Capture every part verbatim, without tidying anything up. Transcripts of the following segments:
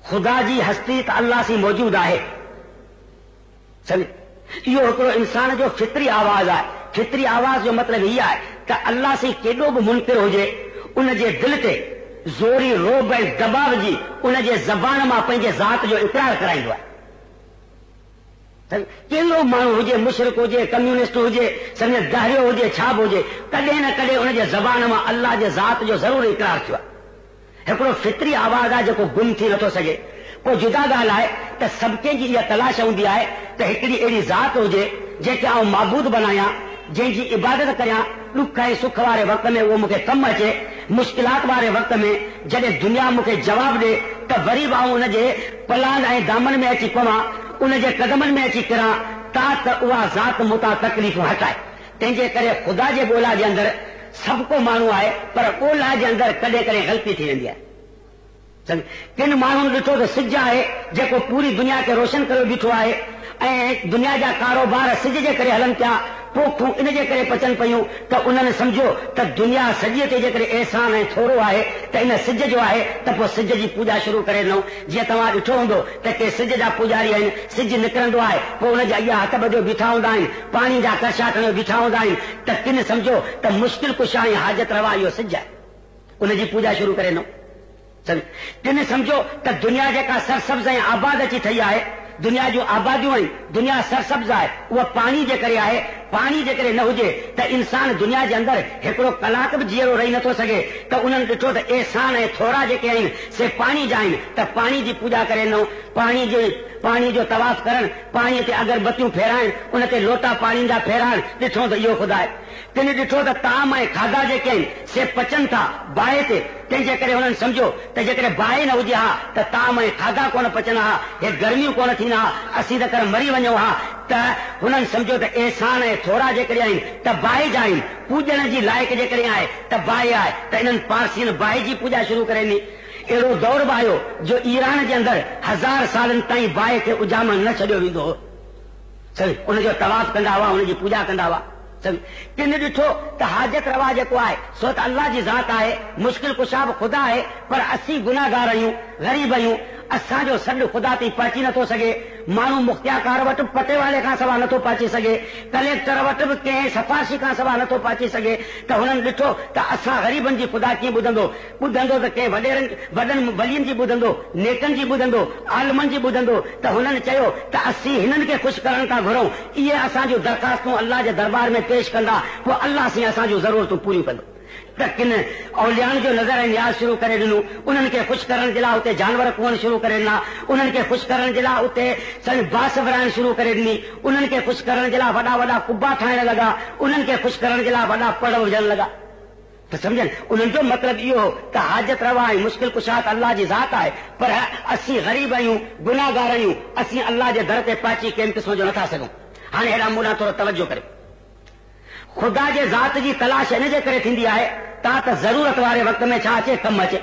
खुदा जी हस्ती त अल्लाह सी मौजूद आहे। समझ, इहो हिकिड़ो इंसान जो फितरी आवाज़ आहे। फितरी आवाज़ जो मतिलबु इहा आहे त अल्लाह सी केॾो बि मुनकिर हुजे, उन जे दिलि ते ज़ोरी रोब ऐं दबाव जी उन जे ज़बान मां पंहिंजे ज़ात जो इक़रार कराईंदो आहे। कहिड़ो माण्हू हुजे, मुशरिक हुजे, कम्यूनिस्ट हुजे, सम्झ दहरियो हुजे, छा बि हुजे, कॾहिं न कॾहिं उन जे ज़बान मां अल्लाह जे ज़ात जो ज़रूरु इक़रार थियो आहे। हिकिड़ो फितरी आवाज़ आहे जेको गुम थी नथो सघे। पोइ जुदा ॻाल्हि आहे त सभु कंहिंजी इहा तलाश हूंदी आहे त हिकिड़ी अहिड़ी ज़ात हुजे जंहिंखे आउं माबूद बनायां, जंहिंजी इबादत करियां, ॾुख ऐं सुख वारे वक़्त में उहो मूंखे कमु अचे, मुश्किलात वारे वक़्त में जॾहिं दुनिया मूंखे जवाबु ॾे त वरी बि आउं उन जे पलान ऐं दामन में अची पवां, उन जे कदमनि में अची किरां, ता त उहा ज़ात मूंतां तकलीफ़ूं हटाए। तंहिंजे करे ख़ुदा जे ॻोल्हा जे अंदरि सभु को माण्हू आहे, पर ॻोल्हा जे अंदरि कॾहिं कॾहिं ग़लती थी वेंदी आहे। किन माण्हुनि ॾिठो त सिज आहे जेको पूरी दुनिया खे रोशन करे बीठो आहे ऐं दुनिया जा कारोबार सिज जे करे हलनि पिया, पोखूं इन जे करे पचनि पयूं, त उन्हनि सम्झो त दुनिया सॼीअ ते जेकॾहिं एहसान ऐं थोरो आहे त इन सिज जो आहे, त पोइ सिज जी पूॼा शुरू करे ॾिनो। जीअं तव्हां ॾिठो हूंदो त के सिज जा पुजारी आहिनि, सिज निकिरंदो आहे पोइ उनजा इहा हथ ॿधियो बीठा हूंदा आहिनि, पाणी जा कशा खणी बीठा हूंदा आहिनि, त किन सम्झो त मुश्किल कुशा ऐं हाजत रवा इहो सिज आहे, उनजी पूॼा शुरू करे ॾिनो। किन सम्झो त दुनिया जेका सरसब्ज़ ऐं आबाद अची ठही आहे, दुनिया जूं आबादियूं आहिनि, दुनिया सरसब्ज़ आहे, उहा पाणी जे करे आहे। पाणी जे करे न हुजे त इंसान दुनिया जे अंदरि हिकिड़ो कलाक बि जीअरो रही नथो सघे। त उन्हनि ॾिठो त एहसान ऐं थोरा जेके आहिनि से पाणी जा आहिनि, त पाणी जी पूॼा करे ॾिनो। पाणी जे पाणी जो तवाफ़ करणु, पाणीअ ते अगरबत्तियूं फेराइण, उन ते लोटा पाणी जा फेराइण, ॾिठो त इहो ख़ुदा आहे। किन ॾिठो त ताम ऐं खाधा जेके आहिनि से पचनि था बाहि ते, तंहिंजे करे हुननि सम्झो त जेकॾहिं बाहि न हुजे हा त ताम ऐं खाधा कोन पचनि हा, हे गर्मियूं कोन थींदा हा, असीं त कर मरी वञूं हा। त हुननि सम्झो त एहसान ऐं थोरा जेकॾहिं आहिनि त बाहि जा आहिनि, पूॼण जी लाइक़ जेकॾहिं आहे त बाहि आहे, त इन्हनि पारसियुनि बाहि जी पूॼा शुरू करे ॾिनी। अहिड़ो दौर बि आयो जो ईरान जे अंदरि हज़ार सालनि ताईं बाहि खे उजामण न छॾियो वेंदो हो। सही, उनजो तवाफ़ कंदा हुआ, उनजी पूॼा कंदा हुआ। किन ॾिठो त हाजत रवा जेको आहे सो त अल्लाह जी ज़ात आहे, मुश्किल कुशा बि ख़ुदा आहे, पर असीं गुनाहगार आहियूं, ग़रीब आहियूं, असांजो सॾु ख़ुदा ताईं पहुची नथो सघे। माण्हू मुख्तियाकार वटि पटे वाले खां सवाइ नथो पहुची सघे, कलेक्टर वटि बि कंहिं सफ़ारशी खां सवाइ नथो पहुची सघे। त हुननि ॾिठो त असां ग़रीबनि जी ख़ुदा कीअं ॿुधंदो, ॿुधंदो त कंहिं वॾेरनि वॾनि वलियुनि जी ॿुधंदो, नेकनि जी ॿुधंदो, आलमनि जी ॿुधंदो। त हुननि चयो त असीं हिननि खे ख़ुशि करण था घुरूं, इहे असांजूं दरख़्वास्तूं अल्लाह जे दरबार में पेश कंदा, पोइ अल्लाह सां असांजूं ज़रूरतूं पूरियूं कंदो। त किन औलियान जो नज़र ऐं न्याज़ शुरू करे ॾिनो, उन्हनि खे ख़ुशि करण जे लाइ उते जानवर कुअण शुरू करे ॾिना, उन्हनि खे ख़ुशि करण जे लाइ उते सॼी बास विराइण शुरू करे ॾिनी, उन्हनि खे ख़ुशि करण जे लाइ वॾा वॾा कुब्बा ठाहिण लॻा, उन्हनि खे ख़ुशि करण जे लाइ वॾा पड़ विझण लॻा। त सम्झनि, उन्हनि जो मतिलबु इहो त हाजत रवा ऐं मुश्किल कुशात अल्लाह जी ज़ात आहे, पर असीं ग़रीब आहियूं, गुनाहगार आहियूं, असीं अल्लाह जे दर ते पहुची कंहिं क़िस्म जो नथा सघूं। हाणे हेॾा मूं ॾांहुं थोरो तवजो करे, ख़ुदा जे ज़ात जी तलाश इन जे करे थींदी आहे ता त ज़रूरत वारे वक़्त में छा अचे, कमु अचे।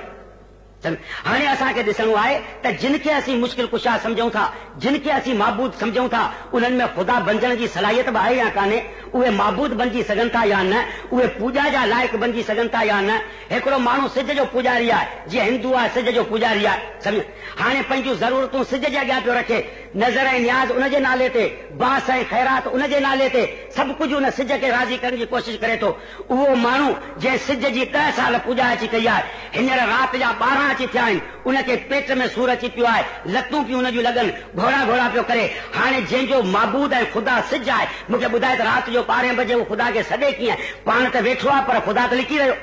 हाणे असांखे ॾिसणो आहे त जिन खे असीं मुश्किल कुशा सम्झूं था, जिन खे असीं माबूद सम्झूं था, उन्हनि में ख़ुदा बणजण जी सलाहियत बि आहे या कान्हे, उहे माबूद बणिजी सघनि था या न, उहे पूॼा जा लाइक़ बणिजी सघनि था या न। हिकिड़ो माण्हू सिज जो पुॼारी आहे, जीअं हिंदू आहे सिज जो पुॼारी आहे, सम्झ, हाणे पंहिंजूं ज़रूरतूं सिज जे अॻियां पियो रखे, नज़र ऐं न्याज़ उनजे नाले ते, बास ऐं ख़ैरात उनजे नाले ते, सभु कुझु उन सिज खे राज़ी करण जी कोशिशि करे थो। उहो माण्हू जंहिं सिज जी ॾह साल पूॼा अची कई आहे, हींअर राति जा ॿारहं अची थिया आहिनि, उनखे पेट में सूर अची पियो आहे, लतूं पियूं उनजूं लॻनि, घोड़ा घोड़ा पियो करे। हाणे जंहिंजो माबूद ऐं ख़ुदा सिज आहे, मूंखे ॿुधाए त राति जो ॿारहें बजे उहो ख़ुदा खे सॾे कीअं, पाण त वेठो आहे पर ख़ुदा त लिकी रहियो।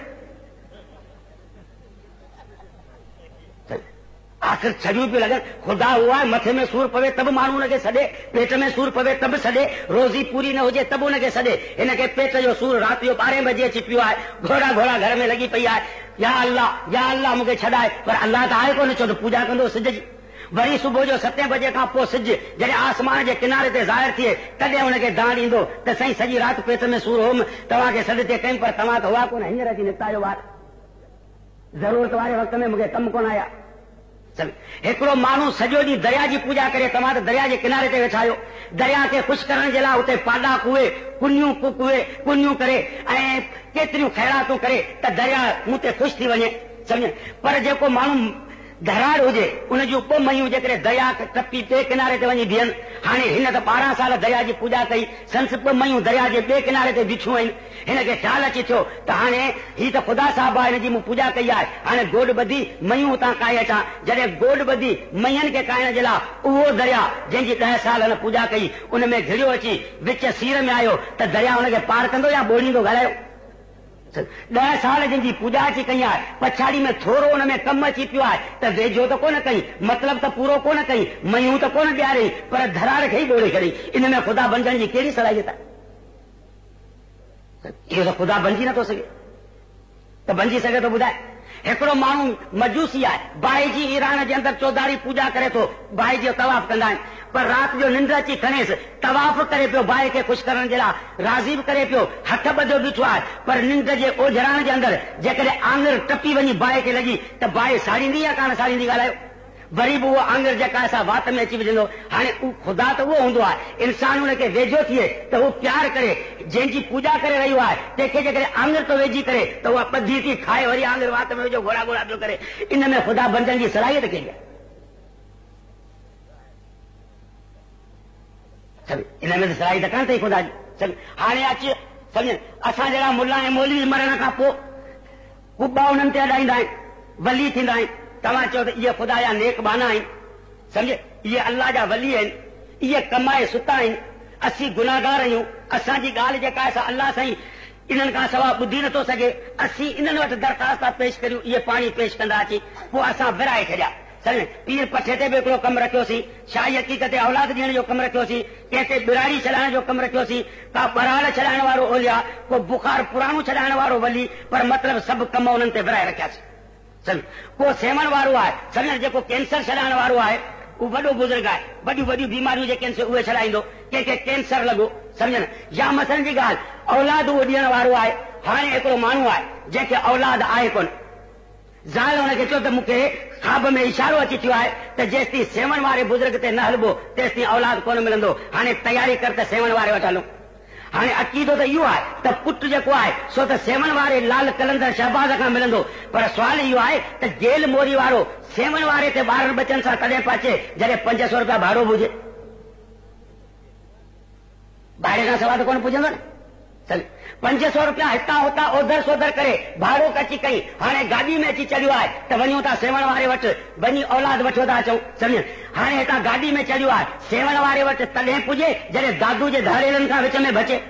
आख़िर छॾियूं पियूं लॻनि, ख़ुदा उहो आहे, मथे में सूर पवे त बि माण्हू हुनखे सॾे, पेट में सूर पवे त बि सॾे, रोज़ी पूरी न हुजे त बि हुनखे सॾे। हिनखे पेट जो सूर राति जो ॿारहें बजे अची पियो आहे, घोड़ा घोड़ा घर में लॻी पई आहे, या अल्लाह या अल्लाह मूंखे छॾाए, पर अल्लाह त आहे कोन, छो त पूॼा कंदो सिज जी। वरी सुबुह जो सतें बजे खां पोइ सिज जॾहिं आसमान जे किनारे ते ज़ाहिर थिए, तॾहिं हुनखे दाण ईंदो त साईं सॼी राति पेट में सूर होम, तव्हांखे सॾ ते कयूं, पर तव्हां त हुआ कोन, हींअर अची निकिता आहियो ॿार, ज़रूरत वारे वक़्त में मूंखे कमु कोन आया। हिकिड़ो माण्हू सॼो ॾींहुं दरिया जी पूॼा करे, तव्हां त दरिया जे किनारे ते वेठा आहियो, दरिया खे ख़ुशि करण जे लाइ उते पाॾा कुए, पुनियूं कुए पुनियूं करे ऐं केतिरियूं ख़ैरातूं करे त दरिया मूं ते ख़ुशि थी वञे, सम्झ। पर जेको माण्हू धराड़ हुजे उन जूं ॿ मयूं जेकॾहिं दया टपी ॿिए किनारे ते वञी बीहनि। हाणे हिन त ॿारहं साल दया जी पूॼा कई, संस ॿ मयूं दरिया जे ॿिए किनारे ते बीठियूं आहिनि। हिन खे ख़्यालु अची थियो त हाणे ही त ख़ुदा साहिब आहे, हिन जी मूं पूॼा कई आहे, हाणे गोॾ ॿधी मयूं हुतां काए अचां। जॾहिं गोॾ ॿधी मयनि खे काइण जे लाइ उहो दरिया जंहिंजी ॾह साल हुन पूॼा कई उन में घिरियो अची विच सीर में आयो त दरिया हुनखे पार कंदो या ॿोड़ींदो? ॻाल्हायो। ॾह साल जंहिंजी पूॼा अची कई आहे, पछाड़ी में थोरो हुन में कमु अची पियो आहे त वेझो त कोन कई, मतिलब त पूरो कोन कई, मयूं त कोन ॾियारई, पर धराड़ खे ई ॿोड़े छॾी। इन में ख़ुदा बणजण जी कहिड़ी सलाहियत आहे? इहो त ख़ुदा बणजी नथो सघे। त बणजी सघे थो ॿुधाए? हिकिड़ो माण्हू मजूसी आहे, बाहि जी ईरान जे अंदरि चौधारी पूॼा करे थो, बाहि जो तवाफ़ कंदा आहिनि, पर राति जो निंड अची खणेसि, तवाफ़ करे पियो बाहि खे ख़ुशि करण जे लाइ, राज़ी बि करे पियो, हथ ॿधो बीठो आहे, पर निंड जे ओझराइण जे अंदरि जेकॾहिं आङुर टपी वञी बाहि खे लॻी त बाहि साड़ींदी या कान साड़ींदी? ॻाल्हायो। वरी बि उहो आङुर जेका असां वात में अची विझंदो। हाणे ख़ुदा त उहो हूंदो आहे, इंसान हुनखे वेझो थिए त उहो प्यार करे, जंहिंजी पूॼा करे रहियो आहे तंहिंखे जेकॾहिं आङुर थो वेझी करे त उहा ॿधी थी खाए, वरी आङुर वात में विझो, घोड़ा घोड़ा पियो करे। इन में ख़ुदा बणजण जी सलाहियत कहिड़ी आहे? इन में त सलाहियत कान अथई ख़ुदा जी। हाणे अची सम्झ, असां जहिड़ा मुला ऐं मौलवी मरण खां पोइ कुॿा उन्हनि ते अॾाईंदा आहिनि, वली थींदा आहिनि। तव्हां चओ त इहे ख़ुदा जा नेक बाना आहिनि, सम्झे, इहे अल्लाह जा वली आहिनि, इहे कमाए सुता आहिनि, असीं गुनाहगार आहियूं, असांजी ॻाल्हि जेका आहे असां अल्लाह साईं इन्हनि खां सवाइ ॿुधी नथो सघे, असीं इन्हनि वटि दरख़्वास्त पेश करियूं, इहे पाणी पेश कंदा अची, पोइ असां विराए छॾिया। सम्झे, पीर पठे ते बि हिकिड़ो कमु रखियोसीं, शाही हक़ीक़त ते औलाद ॾियण जो कमु रखियोसीं, कंहिं ते बिराड़ी छॾाइण जो कमु रखियोसीं, का बराल छॾाइण वारो ओलिया, को बुखार पुराणो छॾाइण वारो वली, पर मतिलबु सभु कम उन्हनि ते विराए रखियासीं। सम्झ, को सेवण वारो आहे, सम्झ, जेको कैंसर छॾाइण वारो आहे उहो वॾो बुज़ुर्ग आहे, वॾियूं वॾियूं बीमारियूं जेके आहिनि उहे छॾाईंदो, कंहिंखे कैंसर लॻो, सम्झनि, या मसइलनि जी ॻाल्हि औलाद उहो ॾियण वारो आहे। हाणे हिकिड़ो माण्हू आहे जंहिंखे औलाद आहे कोन, ज़ाल हुनखे चयो त मूंखे ख़्वाब में इशारो अची थियो आहे त जेसिताईं सेवण वारे बुज़ुर्ग ते न हलिबो तेसिताईं औलाद कोन मिलंदो, हाणे तयारी कर त सेवण वारे वटि हलूं। हाणे अक़ीदो त इहो आहे त पुटु जेको आहे सो त सेवण वारे लाल कलंदर शहबाज़ खां मिलंदो, पर सुवाल इहो आहे त जेल मोरी वारो सेवण वारे ते ॿारनि बचनि सां कॾहिं पचे जॾहिं पंज सौ रुपया भाड़ो हुजे? भाड़े खां सवाइ त कोन पुॼंदो न। पंज सौ रुपया हितां हुतां ओधर सोधर करे भाड़ो अची कई, हाणे गाॾी में अची चढ़ियो आहे त वञूं था सेवण वारे वटि, वञी औलाद वठो था अचूं। सम्झ, हाणे हितां गाॾी में चढ़ियो आहे, सेवण वारे वटि तॾहिं पुॼे जॾहिं दादू जे धाड़ेलनि खां विच में बचे।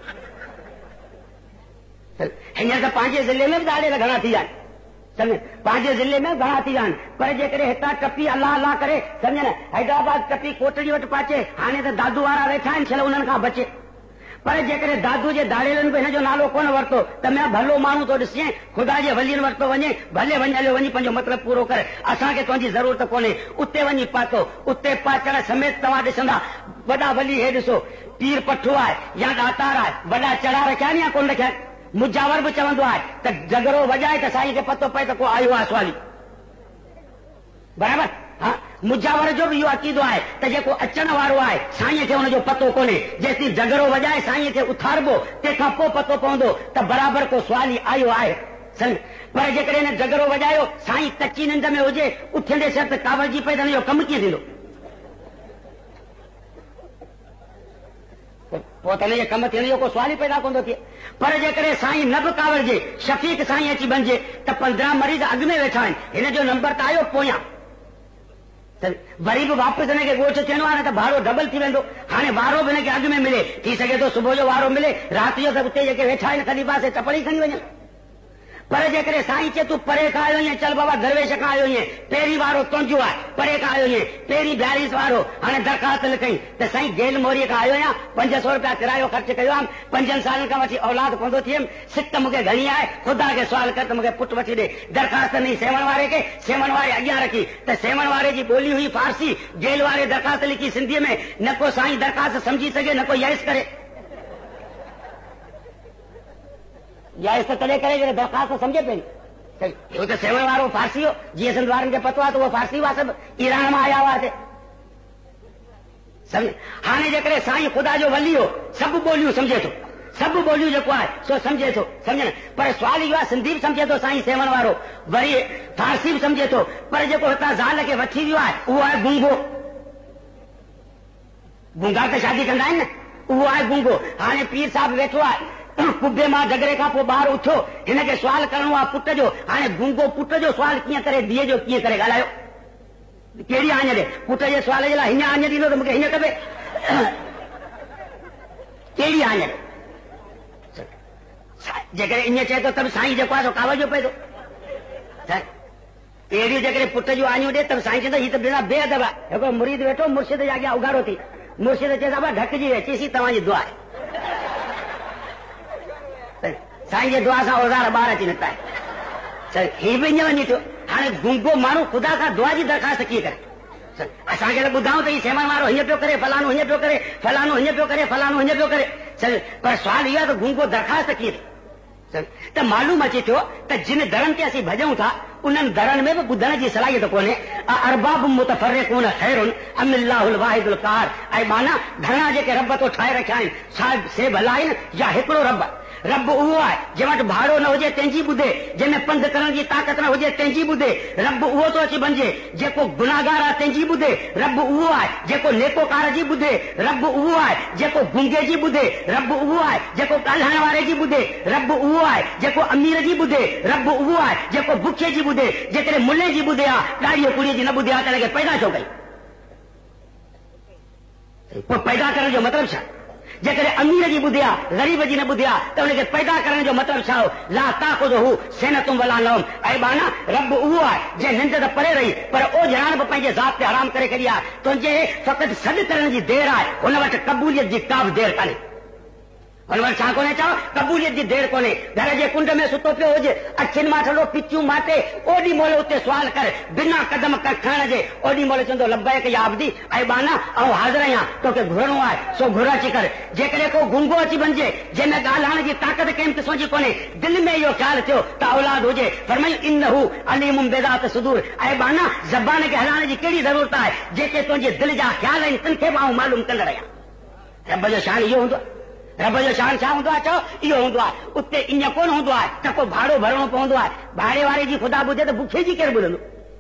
हींअर त पंहिंजे ज़िले में बि धाड़ेल घणा थी विया आहिनि, सम्झ, पंहिंजे ज़िले में घणा थी विया आहिनि, पर जेकॾहिं हितां टपी अलाह अलाह करे, सम्झ न, हैदराबाद टपी कोटड़ी वटि पहुचे, हाणे त दादू वारा वेठा आहिनि, छल उन्हनि खां बचे। पर जेकॾहिं दादू जे दाड़ेलनि बि हिन जो नालो कोन वरितो त मैं भलो माण्हू थो ॾिसे, ख़ुदा जे वलीअनि वरितो वञे, भले वञ, हलियो वञी पंहिंजो मतिलबु पूरो करे, असांखे तुंहिंजी ज़रूरत कोन्हे। उते वञी पातो, उते पाचण समेत तव्हां ॾिसंदा वॾा वली, हे ॾिसो पीर पठो आहे या ॾातार आहे, वॾा चढ़ा रखिया आहिनि या कोन रखिया आहिनि? मुजावर बि चवंदो आहे त जगरो वॼाए त साईं खे पतो पए त को आयो आहे सवाली, बराबरि। हा, मुजावर जो बि इहो अक़ीदो आहे त जेको अचण वारो आहे साईं खे हुनजो पतो कोन्हे, जेसिताईं जगरो वॼाए साईं खे उथारबो तंहिंखां पोइ पतो पवंदो त बराबरि को सवाली आयो आहे। सम्झ, पर जेकॾहिं हिन जगरो वॼायो, साईं कची निंड में हुजे, उथंदे शर्त कावड़ जी पए त हिनजो कमु कीअं थींदो? पोइ त हिनजे कमु थियण जो को सवाल ई पैदा कोन थो थिए। पर जेकॾहिं साईं न बि कावड़जे, शफ़ीक साईं अची बणिजे त पंद्रहं मरीज़ अॻु में वेठा आहिनि, हिन जो नंबर त आयो पोयां, वरी बि वापसि हिनखे ॻोठ थियणो आहे न त भाड़ो डबल थी वेंदो। हाणे वारो बि हिनखे अॻु में मिले, थी सघे थो सुबुह जो वारो मिले, राति जो त उते जेके वेठा आहिनि खली पासे चपड़ी खणी वञनि। पर जेकॾहिं साईं चए तूं परे खां आयो आहीं, चल बाबा दरवेश खां आयो आहीं, पहिरीं वारो तुंहिंजो आहे, परे खां आयो आहीं, पहिरीं ॿियालीस वारो, हाणे दरख़्वास्त लिखई त साईं जेल मोरीअ खां आयो आहियां, पंज सौ रुपया किरायो ख़र्च कयो आहे, पंजनि सालनि खां वठी औलाद कोन थो थियमि, सिक मूंखे घणी आहे, ख़ुदा खे सुवाल कर त मूंखे पुटु वठी ॾे। दरख़्वास्त ॾिनी सेवण वारे खे, सेवण वारे अॻियां रखी त सेवण वारे जी ॿोली हुई फारसी, जेल वारे दरख़्वास्त लिखी सिंधीअ में, न को साईं दरख़्वास्त सम्झी सघे न को यस करे। यस त तॾहिं करे जॾहिं दरख़्वास्त सम्झे पई। इहो त सेवण वारो फारसी हो, जीअं सिंध वारनि खे पतो आहे त उहो फारसी हुआ, सभु ईरान मां आया हुआसीं। सम्झ, हाणे जेकॾहिं साईं ख़ुदा जो वली हो, सभु ॿोलियूं सम्झे थो, सब बोलियूं जेको आहे सो समझे थो, समझ पर सुवाल इहो आहे सिंधी बि समझे थो साईं सेवण वारो, वरी फारसी बि समझे थो, पर जेको हितां ज़ाल खे वठी वियो आहे उहो आहे गुंगो। गुंगा त शादी कंदा आहिनि न, उहो आहे गुंगो। हाणे पीर साहिब वेठो आहे कुबे मां झगड़े खां पोइ ॿाहिरि उथियो, हिनखे सुवाल करणो आहे पुट जो। हाणे गुंगो पुट जो सुवाल कीअं करे, धीअ जो कीअं करे ॻाल्हायो? कहिड़ी आञ ॾे? पुट जे सुवाल जे लाइ हीअं आञ ॾींदो त मूंखे हीअं खपे, कहिड़ी आञ ॾे? जेकॾहिं ईअं चए थो त बि साईं जेको आहे सो कावड़ जो पए थो। अहिड़ियूं जेकॾहिं पुट जूं आनियूं ॾे त साईं चवंदो हीअ त बिना बेअदब आहे। हिकिड़ो मुरीद वेठो मुर्शिद जे अॻियां उघाड़ो थी, मुर्शिद चए साहिबा ढकिजी वे, चईसी तव्हांजी दुआ आहे। साईं जे दुआ सां औज़ार ॿार अची निकिता आहिनि। हीअ बि ईअं वञे थो। हाणे गुंगो माण्हू ख़ुदा खां दुआ जी दरख़्वास्त कीअं करे? असांखे त ॿुधाऊं त हीअ सेवण वारो हीअं पियो करे, फलाणो हीअं पियो करे, फलाणो हीअं पियो करे, फलाणो हीअं पियो करे, पर सुवाल इहो आहे त गुंगो दरख़्वास्त कीअं थिए? त मालूम अचे थो त जिन दरनि ते असीं भॼूं था उन्हनि दरनि में बि ॿुधण जी सलाहियत कोन्हे। अरबाब मुतफर्रिक़ून खैरुन अम अल्लाहुल वाहिदुल क़हार। ऐं माना घणा जेके रब तो ठाहे रखिया आहिनि, छा से भला आहिनि या हिकिड़ो रब? रब उहो आहे जंहिं वटि भाड़ो न हुजे तंहिंजी ॿुधे, जंहिंमें पंधु करण जी ताक़त न हुजे तंहिंजी ॿुधे। रब उहो थो अची बणिजे जेको गुनाहगार आहे तंहिंजी ॿुधे। रब उहो आहे जेको नेकोकार जी ॿुधे। रब उहो आहे जेको गुंगे जी ॿुधे। रब उहो आहे जेको ॻाल्हाइण वारे जी ॿुधे। रब उहो आहे जेको अमीर जी ॿुधे। रब उहो आहे जेको बुखे जी ॿुधे। जेकॾहिं मुले जी ॿुधे आहे, ॾाढ़ीअ कुड़ीअ जी न ॿुधे आहे, त हिनखे पैदा छो कई? पोइ पैदा करण जो मतिलबु छा? जेकॾहिं अमीर जी ॿुधे आहे, ग़रीब जी न ॿुधे आहे, त हुनखे पैदा करण जो मतिलबु छा हो? ला ताख़ुज़ुहु सिनतुम वला नौम। ऐं बाना रब उहो आहे जंहिं निंड त परे रही पर ओझराण बि पंहिंजे ज़ात ते हराम करे छॾी आहे। तुंहिंजे फ़क़ति सॾु करण जी देरि आहे, हुन वटि क़बूलियत जी का बि देरि कान्हे। हुन वटि छा कोन्हे? चओ क़बूलियत जी देरि कोन्हे। घर जे कुंड में सुतो पियो हुजे, अखियुनि मां थोरो पिचियूं माटे, ओॾी महिल उते सुवाल कर बिना कदम खणण जे, ओॾी महिल चवंदो लब्बैक या अब्दी। ऐं बाना ऐं हाज़िर आहियां, तोखे घुरणो आहे सो घुर अची कर। जेकॾहिं को गुंगो अची वञिजे जंहिंमें ॻाल्हाइण जी ताक़त कंहिं क़िस्म जी कोन्हे, दिलि में इहो ख़्यालु थियो त औलाद हुजे, फरमायूं इन्नहु अलीमुम बिज़ाति सुदूर। ऐं बाना ज़बान खे हलाइण जी कहिड़ी ज़रूरत आहे? जेके तुंहिंजे दिलि जा ख़्याल आहिनि तिन खे मां मालूम कंदड़ आहियां। रब जो शान इहो हूंदो आहे। रब जो शान छा हूंदो आहे? चओ इहो हूंदो आहे। उते ईअं कोन हूंदो आहे त को भाड़ो भरणो पवंदो आहे। भाड़े वारे जी ख़ुदा ॿुधे त बुखे जी केरु ॿुधंदो?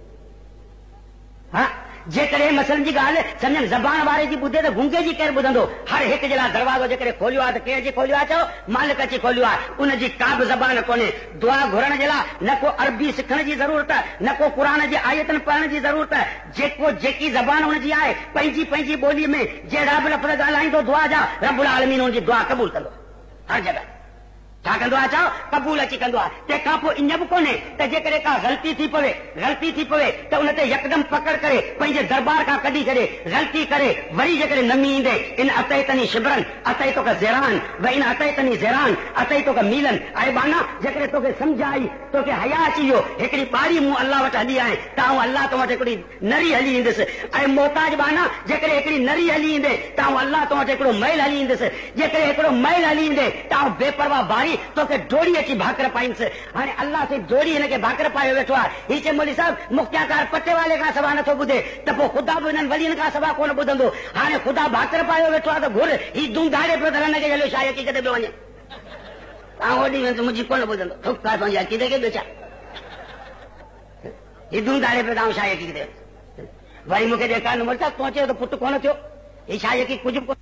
हा, जेकॾहिं मसइलनि जी ॻाल्हि सम्झनि ज़बान वारे जी ॿुधे त गुंगे जी केरु ॿुधंदो? हर हिकु जे लाइ दरवाज़ो जेकॾहिं खोलियो आहे त केर जी खोलियो आहे? चओ मालिक अची खोलियो आहे। उनजी का बि ज़बान कोन्हे। दुआ घुरण जे लाइ न को अरबी सिखण जी ज़रूरत आहे, न को क़ुर जी आयतनि पढ़ण जी ज़रूरत आहे। जेको जेकी ज़बान हुनजी आहे पंहिंजी पंहिंजी ॿोलीअ में जहिड़ा बि लफ़्ज़ ॻाल्हाईंदो दुआ जा, रब्बुल आलमीन हुनजी दुआ क़बूल कंदो हर जॻह। छा कंदो आहे? चओ क़बूल अची कंदो आहे। तंहिंखां पोइ ईअं बि कोन्हे त जेकॾहिं का ग़लती थी पवे ग़लती थी पवे त उन ते यकदम पकड़ करे पंहिंजे दरबार खां कढी छॾे। ग़लती करे वरी जेकॾहिं नमी ईंदे, इन अतैतनी शिबरन अतई तोखे ज़ेरान व इन अतैतनी ज़ेरान अतई तोखे मीलन। ऐं बाना जेकॾहिं तोखे सम्झ आई, तोखे हया अची वियो, हिकिड़ी ॿारी मूं अल्लाह वटि हली आहे त आऊं अल्लाह तो वटि हिकिड़ी नरी हली ईंदुसि। ऐं मोहताज बाना जेकॾहिं हिकिड़ी नरी हली ईंदे त आऊं अल्लाह तो वटि हिकिड़ो मैल हली ईंदुसि। जेकॾहिं हिकिड़ो मैल हली ईंदे त आऊं बेपरवाह बारी तोखे डोरी अची भाकर पाईंदुसि। हाणे अल्लाह से डोरी हिनखे भाकर पाए वेठो आहे। हीअ चए मौलवी साहिब मुख्तियाकार पटे वाले खां सवा नथो ॿुधे, त पोइ ख़ुदा बि हिननि वलियुनि खां सवा कोन ॿुधंदो। हाणे ख़ुदा भाकर पायो वेठो आहे त घुर हीअ दूं धाड़े पियो त हिनखे हलियो छा हक़ीक़त पियो वञे? तव्हां ओॾी वेंदो मुंहिंजी कोन ॿुधंदो, थुक आहे पंहिंजी हक़ीक़त खे ॿियो छा? हीअ दूं धाड़े पियो तव्हां छा हक़ीक़त? वरी मूंखे ॾेखार नंबर छा तूं चयो त पुटु कोन थियो, हीअ छा हक़ीक़त? कुझु बि कोन।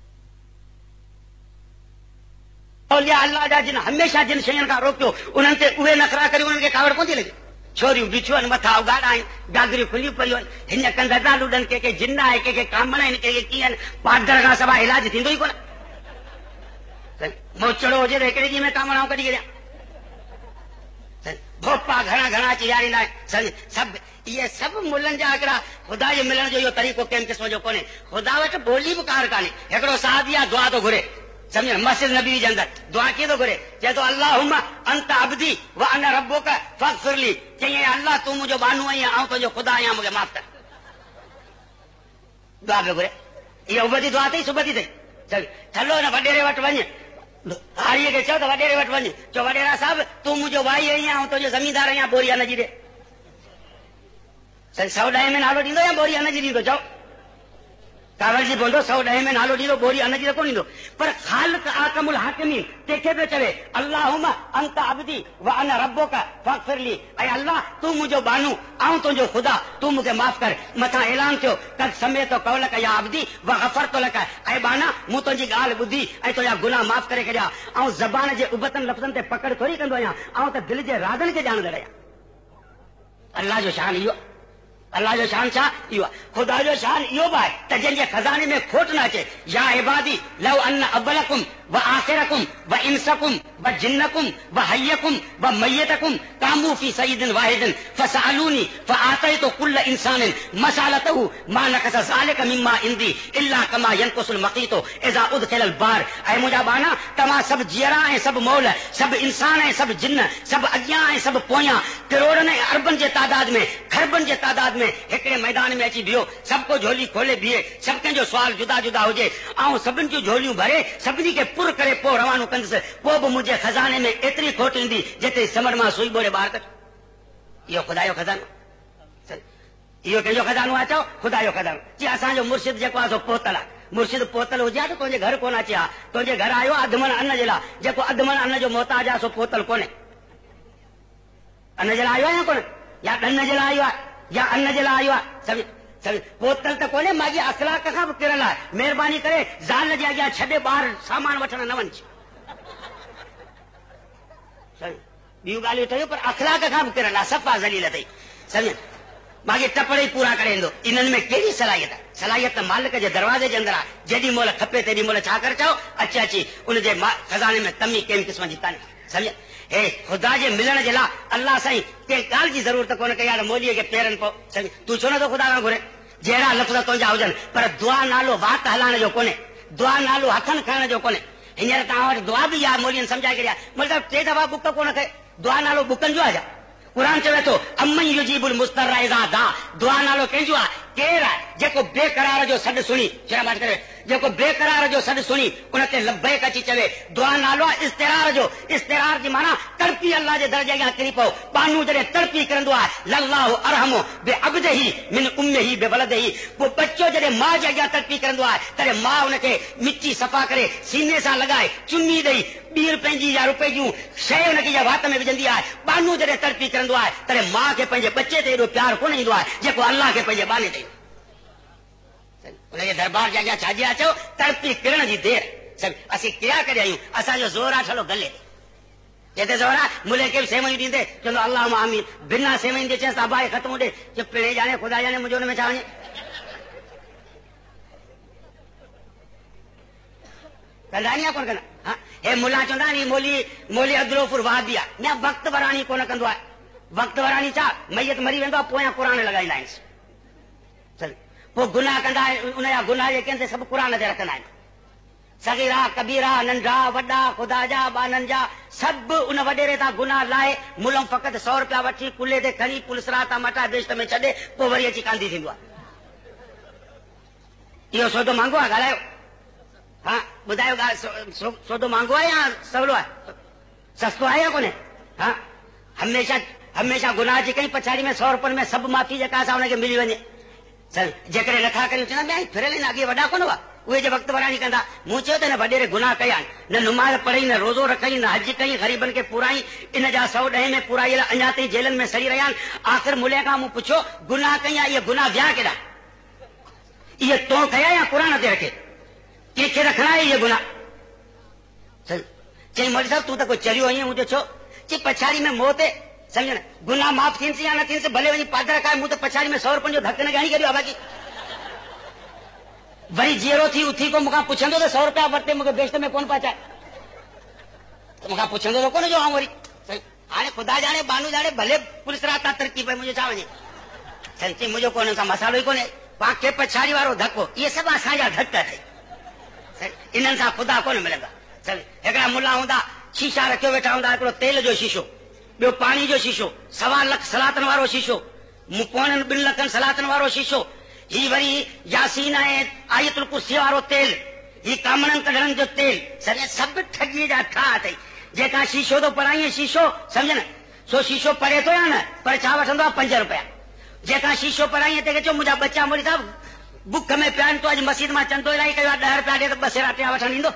अल्लाह जा जिन हमेशह जिन शयुनि खां रोकियो उन्हनि ते उहे नखरा करे उन्हनि खे कावड़ कोन थी लॻे। छोरियूं बीठियूं आहिनि, मथां उगाड़ा आहिनि, गागरियूं खुलियूं पयूं आहिनि, हिन कंध था लुॾनि, कंहिंखे जिन आहे, कंहिंखे कामण आहिनि, कंहिंखे कीअं आहिनि। पादर खां सवाइ इलाज थींदो ई कोन। मोचड़ो हुजे त हिकिड़े ॾींहं में कामण आऊं कढी छॾियां। भोपा घणा घणा अची यारींदा आहिनि। सभु इहे सभु मुलनि जा हिकिड़ा ख़ुदा जे मिलण जो इहो तरीक़ो कंहिं क़िस्म जो कोन्हे। ख़ुदा वटि ॿोली बि कार कान्हे। हिकिड़ो सादी आहे दुआ थो घुरे, सम्झ मस्जिद नबी जे अंदरि दुआ कीअं थो घुरे? चए थो अल्लाहुम्मा अंत अब्दी व अना रब्बुक फग़फिर ली। चईं अल्लाह तूं मुंहिंजो बानू आहीं, आऊं तुंहिंजो ख़ुदा आहियां, मूंखे माफ़ कर। दुआ पियो घुरे। इहा उबती दुआ अथई सुबती अथई। हलो न वॾेरे वटि वञ, हारीअ खे चओ त वॾेरे वटि वञ, चओ वॾेरा साहिब तूं मुंहिंजो भाई आहीं, आऊं तुंहिंजो ज़मीनदार आहियां, बोरिया न जी ॾे। सौ ॾहें में नालो ॾींदो या बोरिया न जी ॾींदो? चओ कावड़ जी बोलो सौ ॾह में नालो ॾींदो बोरी अन जी कोन ॾींदो पर ख़ालिक आकमुल हाकिमीन तंहिंखे पियो चवे अल्लाहुम्मा अंत अब्दी व अना रब्बुका फग़फिरली ऐं अल्लाह तूं मुंहिंजो बानू ऐं तुंहिंजो ख़ुदा तूं मूंखे माफ़ कर मथां ऐलान थियो कद समेतो कौलक या अब्दी व गफ़रतु लक ऐं बाना मूं तुंहिंजी ॻाल्हि ॿुधी ऐं तुंहिंजा गुनाह माफ़ करे छॾिया ऐं ज़बान जे उबतनि लफ़्ज़नि ते पकड़ थोरी कंदो आहियां ऐं त दिलि जे राज़नि खे ॼाणंदड़ आहियां। अल्लाह जो शान इहो अल्लाह जो शान छा इहो आहे। ख़ुदा जो शान इहो बि आहे त जंहिंजे खज़ाने में खोट न अचे या इबादी लव अन अव्वलकुम व आखिरकुम व इंसकुम व जिन्नकुम व हय्यकुम व मय्यतकुम कामू फी सय्यदिन वाहिदिन फसअलूनी फआतयतु कुल्ल इंसानिन मसालतहु मा नकस ज़ालिक मिम्मा इंदी इल्ला कमा यनकुसुल मक़ीतु इज़ा उदखिलल बार ऐं मुंहिंजा बाना तव्हां सभु जीअरा ऐं सभु मौल सभु इंसान ऐं सभु जिन्न सभु अॻियां ऐं सभु पोयां करोड़नि ऐं अरबनि जे तादाद में खरबनि जे तादाद में हिकिड़े मैदान में अची बीहो सभु को झोली खोले बीहे सभु कंहिंजो सुवाल जुदा जुदा हुजे ऐं सभिनि जूं झोलियूं भरे सभिनी खे पुर करे पोइ रवानो कंदुसि पोइ बि मुंहिंजे खज़ाने में एतिरी खोट ईंदी जिते समझ मां सुई ॿोड़े ॿार कढ। इहो ख़ुदा जो खज़ानो इहो कंहिंजो खज़ानो आहे चओ ख़ुदा जो खज़ानो जीअं असांजो मुर्शिद जेको आहे सो पोतल आहे मुर्शिद पोतल हुजे हा त तुंहिंजे घर कोन अचे हा तुंहिंजे घर आयो अधमन अन्न जे लाइ जेको अधमन अन्न जो मोहताज आहे सो पोतल कोन्हे अन्न जे लाइ आयो आहे या कोन्हे या ॾन जे लाइ आयो आहे या अन्न जे लाइ आयो आहे सभु सभु पोतल त कोन्हे माॻी अख़लाक खां बि किरल आहे महिरबानी करे ज़ाल जे अॻियां छॾे ॿार सामान वठण न वञ ॿियूं ॻाल्हियूं ठहियूं पर अख़लाक खां बि किरल आहे सफ़ा ज़लील अथई सम्झ माॻे टपड़ ई पूरा करे ईंदो इन्हनि में कहिड़ी सलाहियत आहे सलाहियत मालिक जे दरवाज़े जे अंदरि आहे जेॾी महिल खपे तेॾी महिल छा करे चओ अचे अची उनजे खज़ाने में कमी कंहिं क़िस्म जी कान्हे सम्झ हे ख़ुदा जे मिलण जे लाइ अल्लाह साईं कंहिं ॻाल्हि जी ज़रूरत कोन कई आहे मोलीअ खे पेरनि पोइ सम्झ तूं छो नथो ख़ुदा खां घुरे जहिड़ा लफ़्ज़ तुंहिंजा हुजनि पर दुआ नालो वात हलाइण जो कोन्हे दुआ नालो हथनि खणण जो कोन्हे हींअर तव्हां वटि दुआ बि आहे मोलियुनि सम्झाए करे मतिलबु टे दफ़ा बुक कोन कए दुआ नालो बुकनि जो आहे छा क़ुर चवे थो अमन युजीबुल मुस्तर्रा इज़ा दा दुआ नालो कंहिंजो आहे केरु आहे जेको बेक़रार जो सॾु सुणी शराबाद करे जेको बेक़रार जो सॾु सुणी उन ते लब्बैक अची चवे दुआ नालो आहे इस्तिरार जो इस्तिरार जी माना तड़पी अल्लाह जे दर जे अॻियां किरी पओ बानू जॾहिं तड़पी करंदो आहे लल्लाहु अरहमु बिअब्दिही मिन उम्मिही बिवलदिही पोइ बच्चो जॾहिं माउ जे अॻियां तड़पी करंदो आहे तॾहिं माउ हुनखे मिटी सफ़ा करे सीने सां लॻाए चुनी ॾेई ॿी रुपए जी या रुपए जूं शइ हुनखे या वात में विझंदी आहे बानू जॾहिं तड़पी करंदो आहे तॾहिं माउ खे पंहिंजे बचे ते एॾो प्यारु कोन ईंदो आहे जेको अल्लाह खे पंहिंजे बाने ते हुनजे दरबार जे अॻियां छाजे अचो तड़पी किरण जी देरि असीं किया करे आहियूं असांजो ज़ोर आहे छलो गले जिते ज़ोर आहे मुले खे बि सेवयूं ॾींदे चवंदो अल्लाह आमीन बिना सेवयुनि जे चएसि अबाए ख़तमु ॾे चुप पिणे ॼाणे ख़ुदा ॼाणे मुंहिंजो हुन में छा वञे कंदा नी कोन कंदा हा हे मुला चवंदा नी मोली मोली अब्दुलगफूर वाहबी आहे न वक़्तु वराणी कोन कंदो आहे वक़्तु वराणी छा मैयत मरी वेंदो आहे पोयां क़ुर लॻाईंदा आहिनि पोइ गुनाह कंदा आहिनि उनजा गुनाह जेके आहिनि सभु क़ुर ते रखंदा आहिनि सगीरा कबीरा नंढा वॾा ख़ुदा जा ॿारनि जा सभु उन वॾेरे तां गुनाह लाहे मुलम फ़क़ति सौ रुपया वठी कुल्हे ते खणी पुलिसरा तां मटा बेश्त में छॾे पोइ वरी अची कांदी थींदो आहे इहो सौदो महांगो आहे ॻाल्हायो हा ॿुधायो सौदो महांगो आहे या सवलो आहे सस्तो आहे या कोन्हे हा हमेशह हमेशह गुनाह जी कई पछाड़ी में सौ रुपयनि में सभु माफ़ी जेका असां हुनखे मिली वञे जेकॾहिं नथा कयूं चवंदा ॿिया फिरियल आहिनि अॻे वॾा कोन हुआ उहे जे वक़्तु वराणी कंदा मूं चयो त न वॾेरे गुनाह कया आहिनि न नुमाज़ पढ़ी न रोज़ो रखई न हज कई ग़रीबनि खे पूराई इन जा सौ ॾह में पूराई अञा ताईं जेलनि में सड़ी रहिया आहिनि आख़िर मुले खां मूं पुछियो गुनाह कई आहे इहे गुनाह विया केॾा इहे तो कया या क़ुर ते रखे कंहिंखे रखणा आहे इहे गुनाह चई मोदी साहिब तूं त कोई चरियो आहीं मूं छो चई पछाड़ी में मोह ते सम्झ न गुनाह माफ़ थींसि या न थींसि भले वञी पादर खाए मूं त पछाड़ी में सौ रुपयनि जो धक न ॻाणी करियो आहे बाक़ी वरी जीअरो थी उथी को मूंखां पुछंदो त सौ रुपया वरिते मूंखे बेश्त में कोन पहुचाए त मूंखां पुछंदो त कोन जो आऊं वरी हाणे ख़ुदा ॼाणे बानू ॼाणे भले पुलिस रात तां तरक़ी पए मुंहिंजो छा वञे चई मुंहिंजो कोन सां मसालो ई कोन्हे पाण पछाड़ी वारो धको इहे सभु असांजा धक अथई इन्हनि सां ख़ुदा कोन मिलंदा हिकिड़ा मुला हूंदा शीशा रखियो वेठा हूंदा हिकिड़ो तेल जो शीशो ॿियो पाणी जो शीशो सवा लख सलातनि वारो शीशो पोणनि ॿिनि लखनि सलातनि वारो शीशो ही वरी यासीन ऐं आयतुल कुर्सी वारो तेल ही कामणनि कढणनि जो तेल सॼा सभु ठगीअ जा ठा अथई जेका शीशो थो पढ़ाईं शीशो सम्झ न सो शीशो पढ़े थो या न पर छा वठंदो आहे पंज रुपया जेका शीशो पढ़ाईं ते चओ मुंहिंजा बच्चा मोदी साहिब बुख में पिया तो अॼु मस्जिद में चंदो इलाही कयो आहे, ॾह रुपया ॾे त ॿ सेरा टिया वठण ईंदो?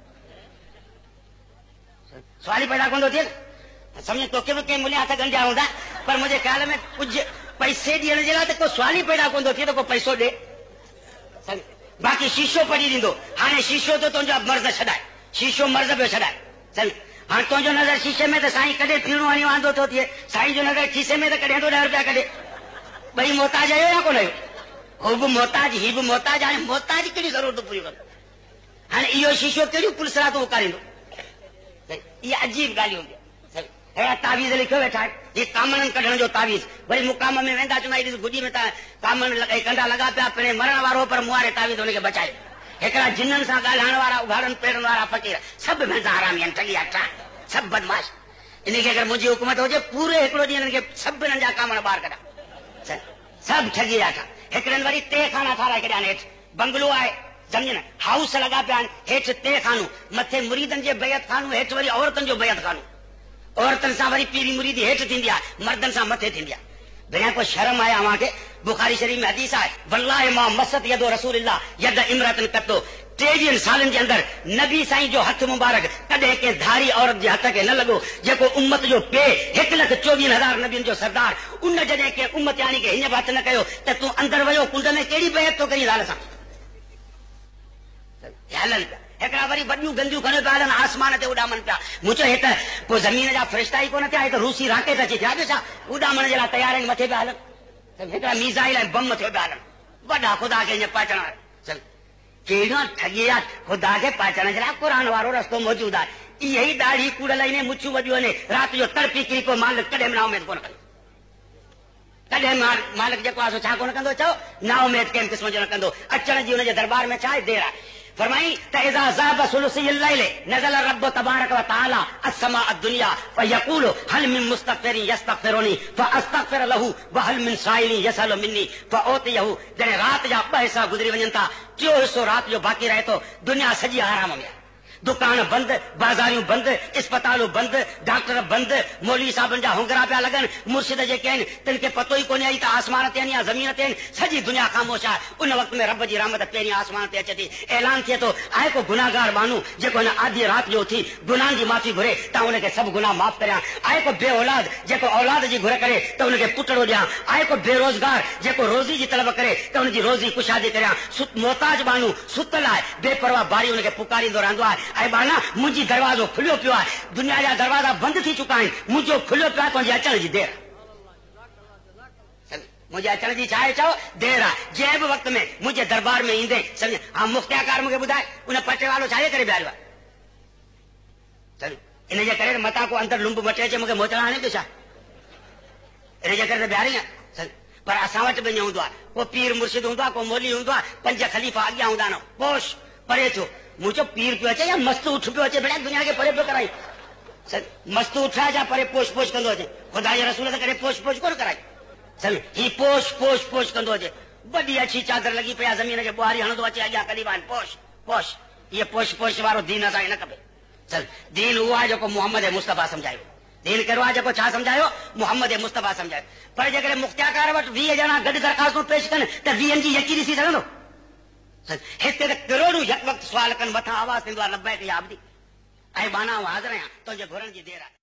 सवाल ही पैदा कोन थो थिए। समझ तोखे बि कंहिं मुलिया हथ गंढिया हूंदा, पर मुंहिंजे ख़्याल में कुझु पैसे ॾियण जे लाइ त को सवाल ही पैदा कोन थो थिए त को पैसो ॾे। बाक़ी शीशो पढ़ी ॾींदो, हाणे शीशो तो तुंहिंजो मर्ज़ छॾाए, शीशो मर्ज़ पियो छॾाए। समझ हाणे तुंहिंजो नज़र शीशे में त साईं कॾहिं फीणो हणी वांदो थो थिए, साईं जो नज़र खीसे में त कॾहिं थो ॾह रुपया कढे। ॿई मोहताज आहियो या कोन आहियो? हो बि मोहताज, ही बि मोहताज। हाणे मोहताज कहिड़ी ज़रूरत पूरी कंदो? हाणे इहो शीशो कहिड़ियूं पुलिसरातूं उकारींदो? इहा अजीब ॻाल्हियूं हूंदियूं। अहिड़ा तावीज़ लिखियो वेठा आहिनि, ही कामणनि कढण जो तावीज़। वरी मुक़ाम में वेंदा चवंदा ॾिस गुॾी में त कामण लॻाई कंडा लॻा पिया, पिणे मरण वारो पर मुआरे तावीज़ हुनखे बचाए। हिकिड़ा जिन्ननि सां ॻाल्हाइण वारा, उघाड़नि पेरनि वारा फ़क़ीर, सभु भैंसा हरामी आहिनि, ठगी अठा, सभु बदमाश। इनखे अगरि मुंहिंजी हुकूमत हुजे पूरे हिकिड़ो ॾींहुं हिननि खे सभु हिननि जा कामण ॿाहिरि कढा, सभु ठगी अठा। हिकिड़नि वरी टे खाना ठाराए छॾिया आहिनि, हेठि बंगलो आहे, सम्झ न, हाउस लॻा पिया आहिनि, हेठि टे खानूं, मथे मुरीदनि जे बैत खानूं, हेठि वरी औरतुनि जो बैत खानूं। औरतुनि सां वरी पीरी मुरीदी हेठि थींदी आहे, मर्दनि सां मथे थींदी आहे। भेण को शर्म आहे अव्हांखे? बुखारी शरीफ़ में हदीस आहे, वल्लाहि मां मसत यदो रसूलिल्लाह यद इमरतन कतो, टेवीहनि सालनि जे अंदरि नबी साईं जो हथ मुबारक कॾहिं कंहिं धारी औरत जे हथ खे न लॻो, जेको उम्मत जो पे हिकु लख चोवीह हज़ार नबियुनि जो सरदार, उन जॾहिं कंहिं उम्मत यानी खे हिन बि हथ न कयो त तूं अंदरि वियो कुंड में कहिड़ी बेहत थो करी ज़ाल सां? हलनि पिया हिकिड़ा वरी वॾियूं गंदियूं खणी पिया हलनि, आसमान ते उॾामनि पिया। मूं चयो हे त पोइ ज़मीन जा फ़रिश्ता ई कोन थिया, हे त रूसी राकेट अची थिया पियो छा? उॾामण जे लाइ तयार आहिनि, मथे पिया हलनि। हिकिड़ा मीज़ाइल ऐं बम थियो पिया हलनि, वॾा ख़ुदा खे ईअं पहुचण वारा। कहिड़ा ठगी आहे, ख़ुदा खे पहुचण जे लाइ क़ुर वारो रस्तो मौजूदु आहे। इहे ई ॾाढी कूड़ लही मुछियूं वॼियूं आहिनि, राति जो तड़पी किरी पोइ मालिक कॾहिं बि ना उमेद कोन कंदो। कॾहिं मालिक जेको आहे छा कोन कंदो? चओ ना उमेद कंहिं क़िस्म जो न कंदो। अचण जी हुनजे दरबार में छा आहे? देर आहे। फरमाई त इज़ा ज़ाब सुलुसिल लैल नज़ल रब तबारक व तआला अस्समा अद्दुनिया फयक़ूलु हल मिन मुस्तग़फिरिन यस्तग़फिरुनी फअस्तग़फिर लहू व हल मिन साइलिन यसअलु मिन्नी फओतियहू। जॾहिं राति जा ॿ हिसा गुज़री वञनि था, टियों हिसो राति जो बाक़ी रहे थो, दुनिया सॼी आराम में आहे। दुकान बंदि, बाज़ारियूं बंदि, इस्पतालूं बंदि, डॉक्टर बंदि, मौलवी साहबनि जा हुंगरा पिया लॻनि, मुर्शिद जेके आहिनि तिन खे पतो ई कोन्हे त आसमान ते आहिनि या ज़मीन ते आहिनि, सॼी दुनिया ख़ामोश आहे। उन वक़्त में रब जी रहमत पहिरीं आसमान ते अचे थी, ऐलान थिए थो आहे को गुनाहगार माण्हू जेको हिन आधी राति जो उथी गुनाहनि जी माफ़ी घुरे त हुनखे सभु गुनाह माफ़ करियां। आहे को बे औलाद जेको औलाद जी घुर करे त हुनखे पुटड़ो ॾियां। आहे को बेरोज़गार जेको रोज़ी जी तलब करे त हुनजी रोज़ी कुशादी करियां। मोहताज माण्हू सुतल आहे, बेपरवाह बारी हुनखे पुकारींदो रहंदो आहे, ऐं बाना मुंहिंजी दरवाज़ो खुलियो पियो आहे, दुनिया जा दरवाज़ा बंदि थी चुका आहिनि, मुंहिंजो खुलियो पियो आहे, तुंहिंजे अचण जी देर। मुंहिंजे अचण जी छा आहे? चओ देर आहे। जंहिं बि वक़्त में मुंहिंजे दरबार में ईंदे सम्झ। हा मुख़्तियारकार मूंखे ॿुधाए उन पटे वारो छा करे ॿिहारियो आहे? इनजे करे मतां को अंदरि लुंब मटे अचे मूंखे मोचड़ा आणे पियो छा? इनजे करे त ॿिहारी आहे। पर असां वटि बि ईअं हूंदो आहे, को पीर मुर्शिद हूंदो आहे, को मौली हूंदो आहे, पंज ख़लीफ़ा अॻियां हूंदा आहिनि, पोश परे थियो। मूं चयो पीर पियो अचे या मस्तु उठ पियो अचे? भेण दुनिया खे परे पियो कराई, मस्तु उठा जा परे पोश पोश कंदो अचे। ख़ुदा जे रसूल त करे पोश पोश कोन कराई, चल ही पोश पोश पोश कंदो अचे। वॾी अछी चादर लॻी पई आहे, ज़मीन खे ॿुहारी हणंदो अचे, अॻियां ख़लीफ़ा आहिनि, पोश पोश। इहे पोश पोश वारो दीन असांखे न खपे। चल दीन उहो आहे जेको मोहम्मद मुस्तफ़ा सम्झायो। दीन कहिड़ो आहे? जेको छा सम्झायो? मोहम्मद मुस्तफ़ा सम्झायो। पर जेकॾहिं मुख़्तियारकार वटि वीह ॼणा गॾु दरख़्वास्तूं पेश कनि त वीहनि जी यकी ॾिसी सघंदो? हिते त करोड़ूं यक वक़्तु सुवाल कनि, मथां आवाज़ थींदो आहे लब्बैक या अब्दी। ऐं बाना हाज़िर आहियां, तुंहिंजे घुरनि जी देर आहे।